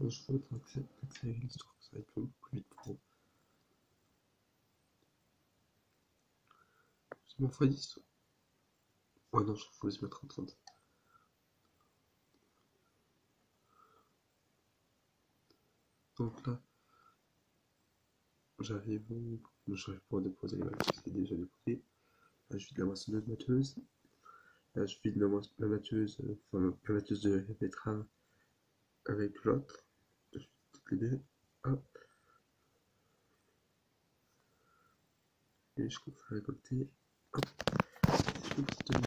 Je voudrais accélérer l'histoire, ça va être plus vite pour vous. C'est mon x10. Ouais, non, je faut les mettre en 30. Donc là, j'arrive pour déposer les balles, c'est déjà déposé. Là, je vide la moissonneuse batteuse. Là, je vide la batteuse, la batteuse de betterave avec l'autre. Je vide toutes les deux. Hop. Et je commence à récolter. Hop. Je